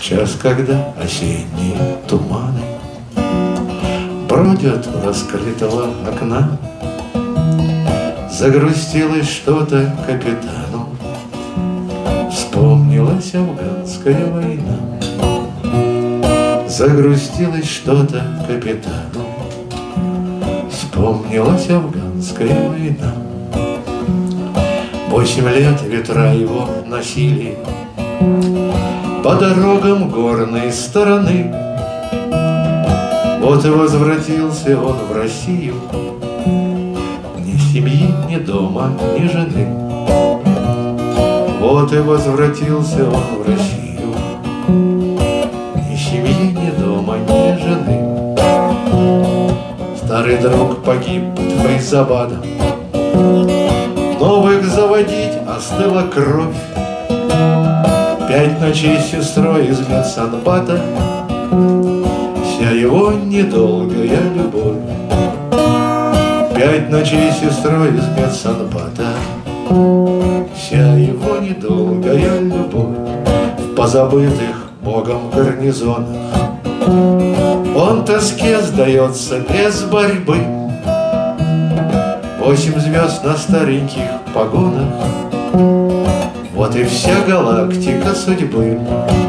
час, когда осенние туманы бродят у раскрытого окна. Загрустилось что-то капитану, вспомнилась афганская война. Загрустилось что-то капитану, вспомнилась афганская война. 8 лет ветра его носили по дорогам горной стороны. Вот и возвратился он в Россию, ни семьи, ни дома, ни жены. Вот и возвратился он в Россию, ни семьи, ни дома, ни жены. Старый друг погиб под Файзабадом, новых заводить остыла кровь. 5 ночей с сестрой из медсанбата, вся его недолгая любовь. 5 ночей с сестрой из медсанбата, вся его недолгая любовь. В позабытых Богом гарнизонах он тоске сдается без борьбы. 8 звезд на стареньких погонах, вот и вся галактика судьбы.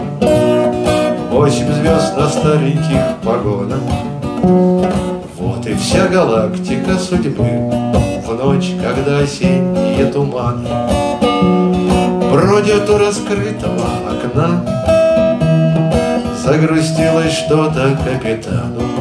8 звезд на стареньких погонах, вот и вся галактика судьбы. В ночь, когда осенние туманы бродят у раскрытого окна, загрустилось что-то капитану,